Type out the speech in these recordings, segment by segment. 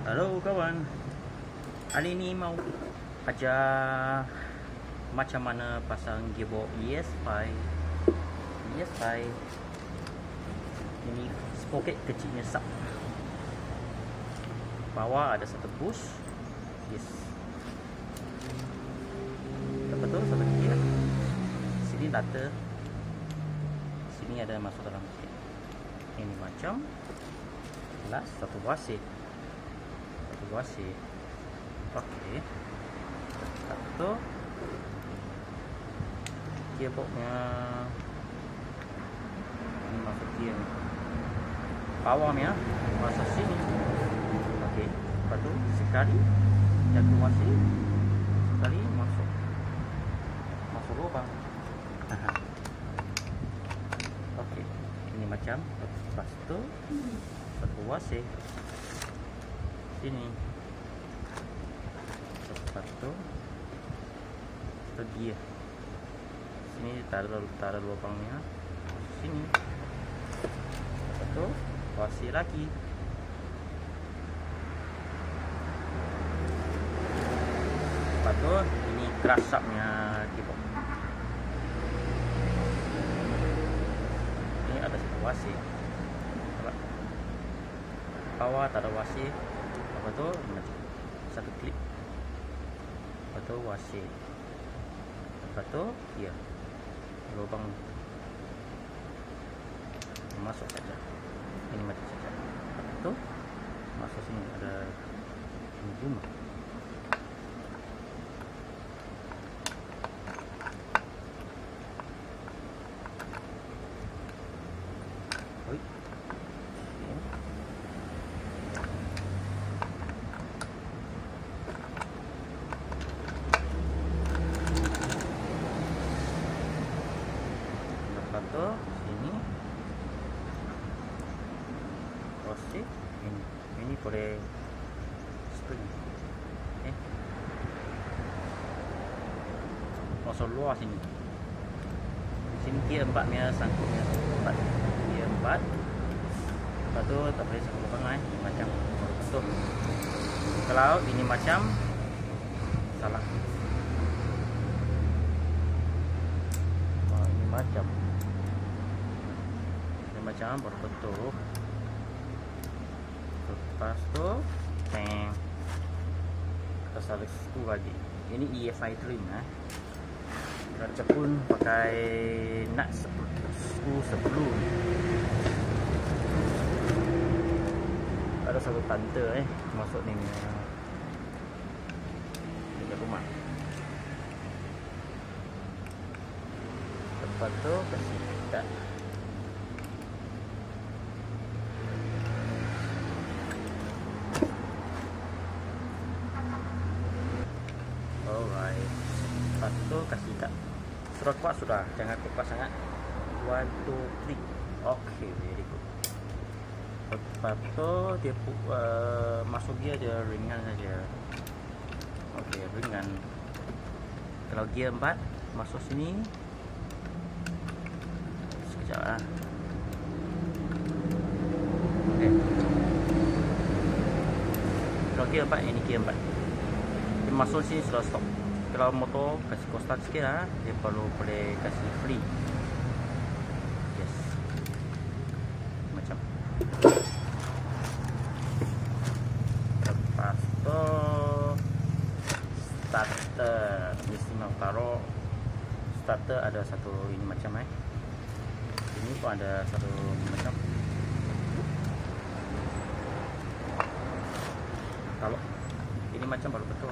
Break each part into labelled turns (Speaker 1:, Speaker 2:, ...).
Speaker 1: Halo kawan, hari ini mau ajar macam mana pasang gearbox ES5. Ini sprocket kecilnya sub. Bawah ada satu push, yes. Betul satu gear. Sini data, sini ada masuk dalam kit. Ini macam last satu wasit. Okey. Satu gearboxnya ini masuk gear ni. Powernya masuk sini. Okey. Lepas tu sekali jatuh wasit, sekali masuk lubang. Okey. Ini macam lepas tu satu wasit sini, lepas tu dia sini taruh lubangnya sini, lepas tu wasi lagi, lepas tu ini kerasapnya gearbox. Ini ada satu wasi, bawah taruh wasi. Lepas tu satu klip, lepas tu wasit, lepas tu ya lubang masuk saja, ini macam saja. Lepas tu masuk sini ada zoom. Satu sini wasit, ini boleh spring, masuk luar sini. Sini gear 4 nya sangkutnya 4, gear 4. Lepas tu tak boleh sangkut lubang macam betul. Kalau ini macam salah, ini macam baru betul. Lepas tu kita salib skru lagi. Ini ES5 trim Raja pun pakai nut skru sebelum. Ada satu tante masuk ni di rumah. Lepas tu kasih ikat. Alright. Lepas tu kasih ikat. Sudah kuat sudah, jangan kuat sangat. 1, 2, 3. Okay, very good. Lepas tu dia masuk gear dia ringan saja. Okay, ringan. Kalau gear 4 masuk sini. Sekejap lah. Okay. Kalau gear 4, ini gear 4. Dia masuk sini sudah stop. Kalau motor kasih start sikit dia boleh kasih free. Yes. Macam. Lepas tu starter, mesti mau taruh starter ada satu ini macam ini pun ada satu macam. Kalau ini macam baru betul.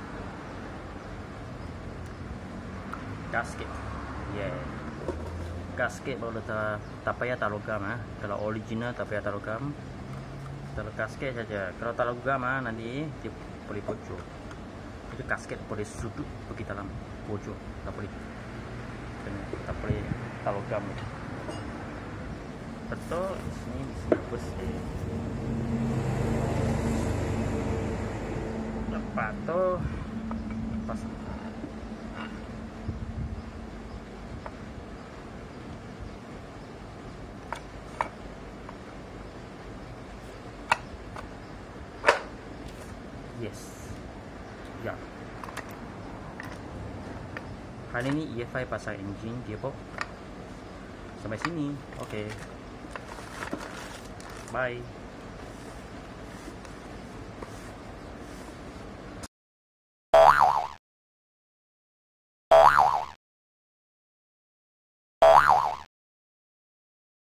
Speaker 1: gasket. Yeah. gasket baru tak payah tak logam Kalau original tak payah tak logam. Kalau gasket saja. Kalau tak logam nanti dia boleh bocor. Itu gasket boleh sudut pergi dalam bocor. Tak boleh. Tak boleh tak logam. Betul, di sini bersih. Lepas tu pas yes ya. Hari ini EFI pasang engine gearbox sampai sini. Oke. Bye.